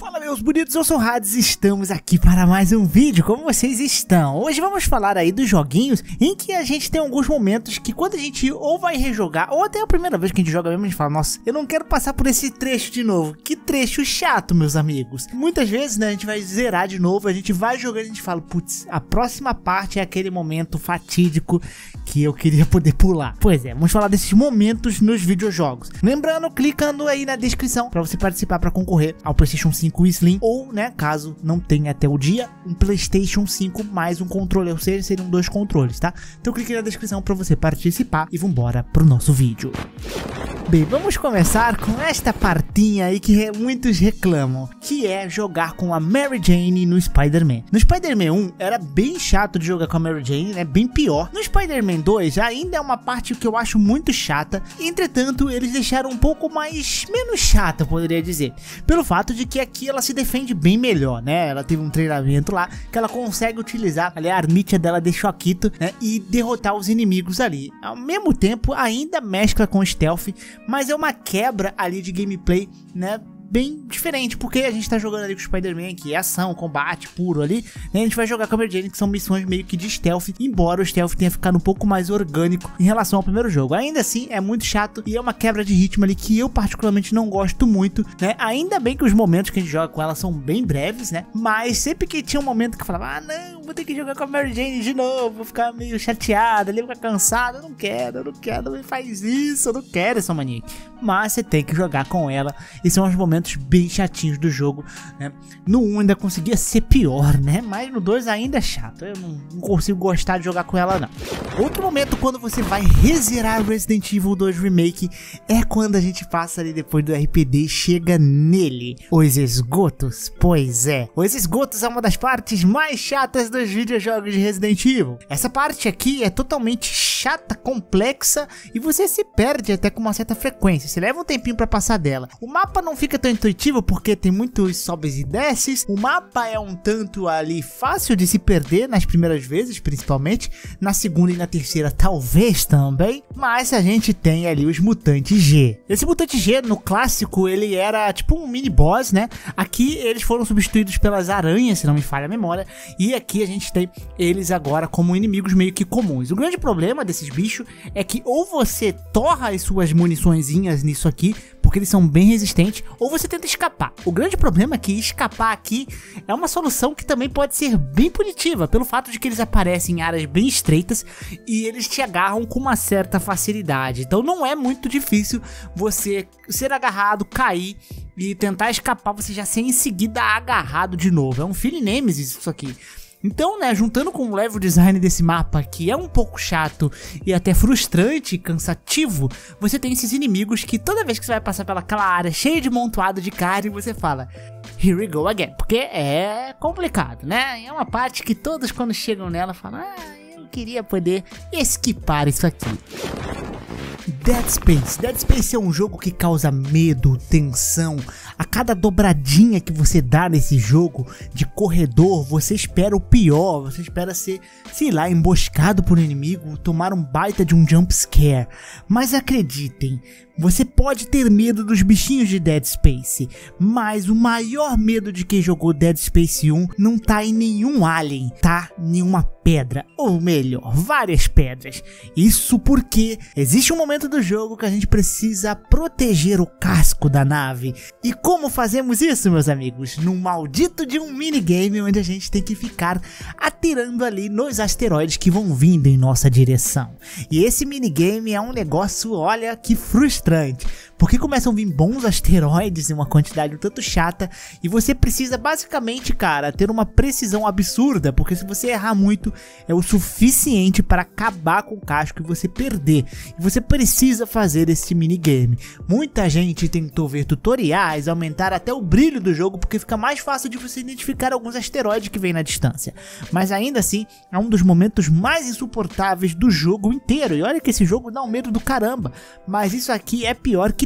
Fala meus bonitos, eu sou o Hades e estamos aqui para mais um vídeo. Como vocês estão? Hoje vamos falar aí dos joguinhos em que a gente tem alguns momentos que quando a gente ou vai rejogar, ou até a primeira vez que a gente joga mesmo, a gente fala: nossa, eu não quero passar por esse trecho de novo. Que trecho chato, meus amigos. Muitas vezes, né, a gente vai zerar de novo, a gente vai jogando e a gente fala: putz, a próxima parte é aquele momento fatídico que eu queria poder pular. Pois é, vamos falar desses momentos nos videojogos. Lembrando, clicando aí na descrição para você participar para concorrer ao PlayStation 5 Slim, ou, né, caso não tenha até o dia, um PlayStation 5 mais um controle, ou seja, seriam 2 controles, tá? Então clique na descrição para você participar e vambora pro nosso vídeo. Bem, vamos começar com esta partinha aí que muitos reclamam, que é jogar com a Mary Jane no Spider-Man. No Spider-Man 1 era bem chato de jogar com a Mary Jane, né, bem pior. No Spider-Man 2 ainda é uma parte que eu acho muito chata, entretanto eles deixaram um pouco menos chata, eu poderia dizer, pelo fato de que aqui ela se defende bem melhor, né? Ela teve um treinamento lá que ela consegue utilizar ali a arminha dela de choquito, né, e derrotar os inimigos ali. Ao mesmo tempo ainda mescla com stealth, mas é uma quebra ali de gameplay, né, bem diferente, porque a gente tá jogando ali com o Spider-Man, que é ação, combate puro ali, né? A gente vai jogar com a Mary Jane, que são missões meio que de stealth, embora o stealth tenha ficado um pouco mais orgânico em relação ao primeiro jogo. Ainda assim, é muito chato e é uma quebra de ritmo ali que eu particularmente não gosto muito, né? Ainda bem que os momentos que a gente joga com ela são bem breves, né? Mas sempre que tinha um momento que eu falava: ah, não, vou ter que jogar com a Mary Jane de novo, vou ficar meio chateado, ali, vou ficar cansado, eu não quero, não me faz isso, eu não quero essa mania. Mas você tem que jogar com ela, e são os momentos bem chatinhos do jogo, né? No 1 ainda conseguia ser pior, né? Mas no 2 ainda é chato. Eu não consigo gostar de jogar com ela, não. Outro momento quando você vai rezerar Resident Evil 2 Remake é quando a gente passa ali depois do RPD e chega nele, os esgotos. Pois é, os esgotos é uma das partes mais chatas dos videojogos de Resident Evil. Essa parte aqui é totalmente chata, complexa, e você se perde até com uma certa frequência. Você leva um tempinho pra passar dela. O mapa não fica tão intuitivo porque tem muitos sobes e desces. O mapa é um tanto ali fácil de se perder nas primeiras vezes, principalmente. Na segunda e na terceira talvez também. Mas a gente tem ali os mutantes G. Esse mutante G no clássico ele era tipo um mini boss, né? Aqui eles foram substituídos pelas aranhas, se não me falha a memória. E aqui a gente tem eles agora como inimigos meio que comuns. O grande problema desses bichos é que ou você torra as suas muniçõezinhas nisso aqui, porque eles são bem resistentes, ou você tenta escapar. O grande problema é que escapar aqui é uma solução que também pode ser bem punitiva, pelo fato de que eles aparecem em áreas bem estreitas e eles te agarram com uma certa facilidade. Então não é muito difícil você ser agarrado, cair e tentar escapar, você já ser em seguida agarrado de novo. É um Fili Nemesis isso aqui. Então, né, juntando com o level design desse mapa, que é um pouco chato e até frustrante e cansativo, você tem esses inimigos que toda vez que você vai passar pelaquela área cheia de montoado de carne, você fala: here we go again, porque é complicado, né? É uma parte que todos quando chegam nela falam: ah, eu queria poder esquipar isso aqui. Dead Space. Dead Space é um jogo que causa medo, tensão. A cada dobradinha que você dá nesse jogo de corredor, você espera o pior. Você espera ser, sei lá, emboscado por um inimigo, tomar um baita de um jump scare. Mas acreditem, você pode ter medo dos bichinhos de Dead Space, mas o maior medo de quem jogou Dead Space 1 não tá em nenhum alien, tá em uma pedra, ou melhor, várias pedras. Isso porque existe um momento do jogo que a gente precisa proteger o casco da nave. E como fazemos isso, meus amigos? Num maldito de um minigame onde a gente tem que ficar atirando ali nos asteroides que vão vindo em nossa direção. E esse minigame é um negócio, olha, que frustrante, porque começam a vir bons asteroides em uma quantidade um tanto chata, e você precisa basicamente, cara, ter uma precisão absurda, porque se você errar muito, é o suficiente para acabar com o casco e você perder. E você precisa fazer esse minigame. Muita gente tentou ver tutoriais, aumentar até o brilho do jogo, porque fica mais fácil de você identificar alguns asteroides que vêm na distância. Mas ainda assim, é um dos momentos mais insuportáveis do jogo inteiro. E olha que esse jogo dá um medo do caramba, mas isso aqui é pior que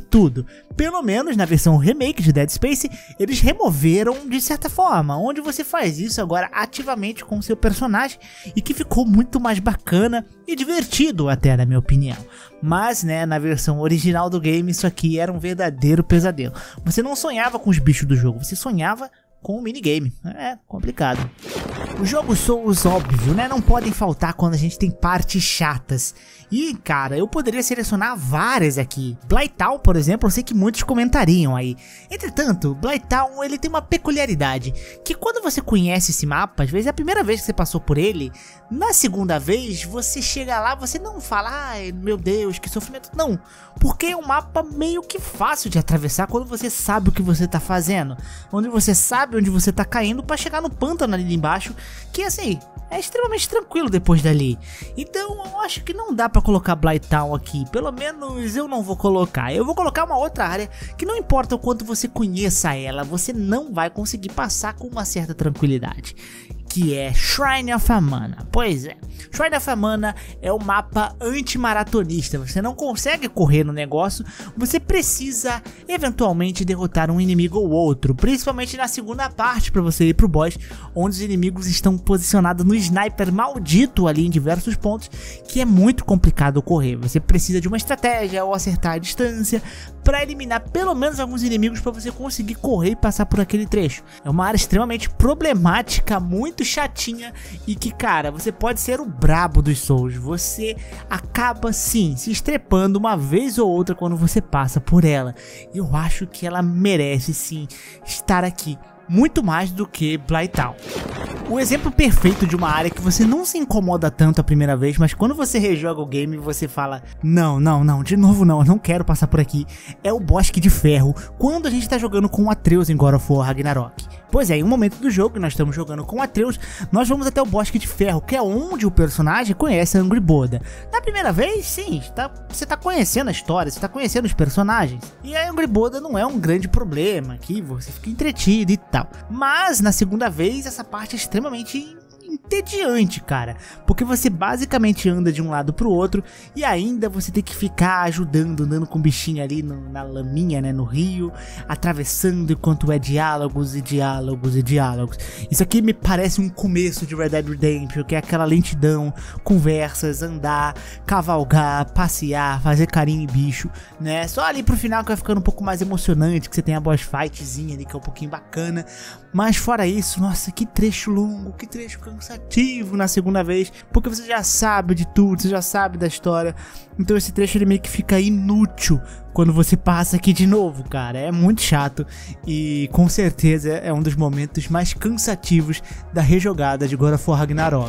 tudo. Pelo menos na versão remake de Dead Space, eles removeram de certa forma, onde você faz isso agora ativamente com o seu personagem e que ficou muito mais bacana e divertido até, na minha opinião. Mas, né, na versão original do game, isso aqui era um verdadeiro pesadelo. Você não sonhava com os bichos do jogo, você sonhava com o minigame. É complicado. Os jogos Souls, óbvio, né, não podem faltar quando a gente tem partes chatas. E, cara, eu poderia selecionar várias aqui. Blighttown, por exemplo, eu sei que muitos comentariam aí. Entretanto, Blighttown, ele tem uma peculiaridade, que quando você conhece esse mapa, às vezes é a primeira vez que você passou por ele, na segunda vez, você chega lá, você não fala, ai, meu Deus, que sofrimento. Não, porque é um mapa meio que fácil de atravessar quando você sabe o que você tá fazendo. Onde você sabe onde você tá caindo pra chegar no pântano ali embaixo, que assim, é extremamente tranquilo depois dali. Então eu acho que não dá pra colocar Blighttown aqui, pelo menos eu não vou colocar. Eu vou colocar uma outra área que não importa o quanto você conheça ela, você não vai conseguir passar com uma certa tranquilidade, que é Shrine of Amana. Pois é, Shrine of Amana é um mapa antimaratonista, você não consegue correr no negócio, você precisa eventualmente derrotar um inimigo ou outro, principalmente na segunda parte para você ir pro boss, onde os inimigos estão posicionados no sniper maldito ali em diversos pontos, que é muito complicado correr. Você precisa de uma estratégia ou acertar a distância para eliminar pelo menos alguns inimigos para você conseguir correr e passar por aquele trecho. É uma área extremamente problemática, muito chatinha e que, cara, você pode ser o brabo dos Souls, você acaba sim se estrepando uma vez ou outra quando você passa por ela. Eu acho que ela merece sim estar aqui, muito mais do que Blighttown. O exemplo perfeito de uma área que você não se incomoda tanto a primeira vez, mas quando você rejoga o game você fala, não, de novo não, eu não quero passar por aqui, é o Bosque de Ferro, quando a gente tá jogando com o Atreus em God of War Ragnarok. Pois é, em um momento do jogo que nós estamos jogando com o Atreus, nós vamos até o Bosque de Ferro, que é onde o personagem conhece a Angrboda. Na primeira vez, sim, você tá conhecendo a história, você tá conhecendo os personagens, e a Angrboda não é um grande problema, que você fica entretido e tal. Mas na segunda vez, essa parte é extremamente entediante, cara, porque você basicamente anda de um lado pro outro e ainda você tem que ficar ajudando, andando com o bichinho ali na laminha, né, no rio, atravessando enquanto é diálogos e diálogos e diálogos. Isso aqui me parece um começo de Red Dead Redemption, que é aquela lentidão, conversas, andar, cavalgar, passear, fazer carinho em bicho, né, só ali pro final que vai ficando um pouco mais emocionante, que você tem a boss fightzinha ali que é um pouquinho bacana, mas fora isso, nossa, que trecho longo, que trecho cansativo na segunda vez, porque você já sabe de tudo, você já sabe da história, então esse trecho ele meio que fica inútil quando você passa aqui de novo, cara, é muito chato e com certeza é um dos momentos mais cansativos da rejogada de God of War Ragnarok.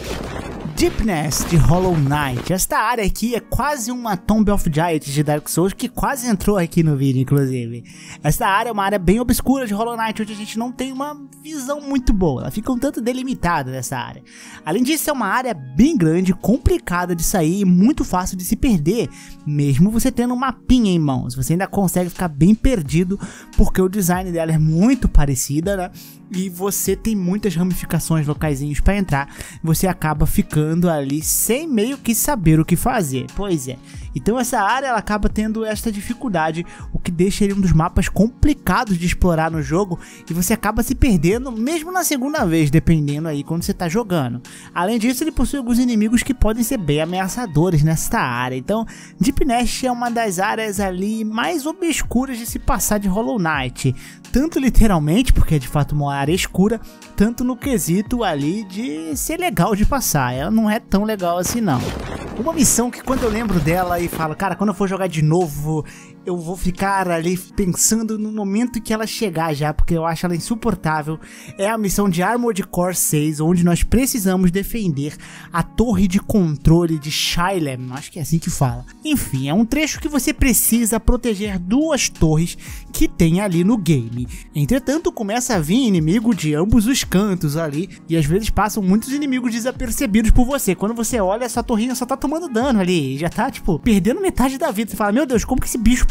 Deepness de Hollow Knight. Esta área aqui é quase uma Tomb of Giants de Dark Souls, que quase entrou aqui no vídeo, inclusive. Esta área é uma área bem obscura de Hollow Knight, onde a gente não tem uma visão muito boa. Ela fica um tanto delimitada nessa área. Além disso, é uma área bem grande, complicada de sair e muito fácil de se perder, mesmo você tendo um mapinha em mãos. Você ainda consegue ficar bem perdido, porque o design dela é muito parecida, né? E você tem muitas ramificações locaizinhos para entrar, você acaba ficando ali sem meio que saber o que fazer. Pois é, então essa área ela acaba tendo esta dificuldade, o que deixa ele um dos mapas complicados de explorar no jogo, e você acaba se perdendo mesmo na segunda vez, dependendo aí quando você tá jogando. Além disso, ele possui alguns inimigos que podem ser bem ameaçadores nesta área, então Deepness é uma das áreas ali mais obscuras de se passar de Hollow Knight, tanto literalmente, porque é de fato uma área escura, tanto no quesito ali de ser legal de passar. Ela não é tão legal assim não. Uma missão que quando eu lembro dela e falo, cara, quando eu for jogar de novo, eu vou ficar ali pensando no momento que ela chegar já, porque eu acho ela insuportável, é a missão de Armored Core 6, onde nós precisamos defender a torre de controle de Shylem, acho que é assim que fala. Enfim, é um trecho que você precisa proteger duas torres que tem ali no game. Entretanto, começa a vir inimigo de ambos os cantos ali, e às vezes passam muitos inimigos desapercebidos por você. Quando você olha, essa torrinha só tá tomando dano ali, já tá, tipo, perdendo metade da vida. Você fala, meu Deus, como que esse bicho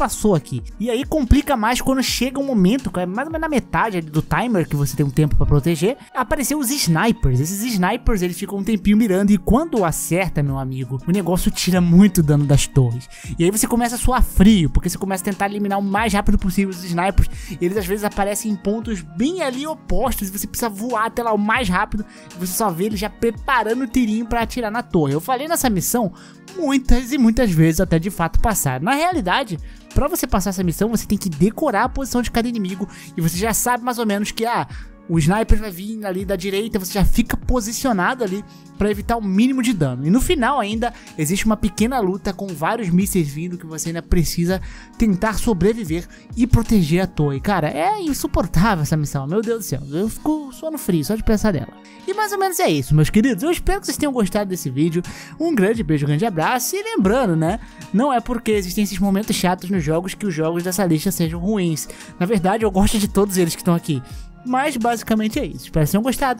passou aqui. E aí complica mais quando chega um momento, mais ou menos na metade do timer, que você tem um tempo pra proteger, apareceu os snipers. Esses snipers, eles ficam um tempinho mirando e quando acerta, meu amigo, o negócio tira muito dano das torres. E aí você começa a suar frio, porque você começa a tentar eliminar o mais rápido possível os snipers. E eles às vezes aparecem em pontos bem ali opostos e você precisa voar até lá o mais rápido e você só vê eles já preparando o tirinho pra atirar na torre. Eu falei nessa missão muitas e muitas vezes até de fato passar. Na realidade, pra você passar essa missão, você tem que decorar a posição de cada inimigo e você já sabe mais ou menos que o sniper vai vir ali da direita, você já fica posicionado ali para evitar o mínimo de dano. E no final ainda existe uma pequena luta com vários mísseis vindo que você ainda precisa tentar sobreviver e proteger a torre. Cara, é insuportável essa missão, meu Deus do céu, eu fico suando frio só de pensar nela. E mais ou menos é isso, meus queridos, eu espero que vocês tenham gostado desse vídeo. Um grande beijo, um grande abraço e lembrando, né, não é porque existem esses momentos chatos nos jogos que os jogos dessa lista sejam ruins. Na verdade, eu gosto de todos eles que estão aqui. Mas basicamente é isso. Espero que tenham gostado.